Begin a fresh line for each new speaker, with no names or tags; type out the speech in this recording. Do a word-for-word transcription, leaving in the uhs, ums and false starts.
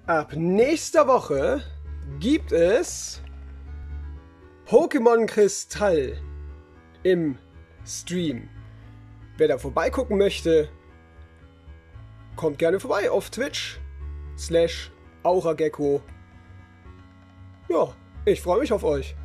Ab nächster Woche gibt es Pokémon Kristall im Stream. Wer da vorbeigucken möchte, kommt gerne vorbei auf Twitch slash Auragecko. Ja, ich freue mich auf euch.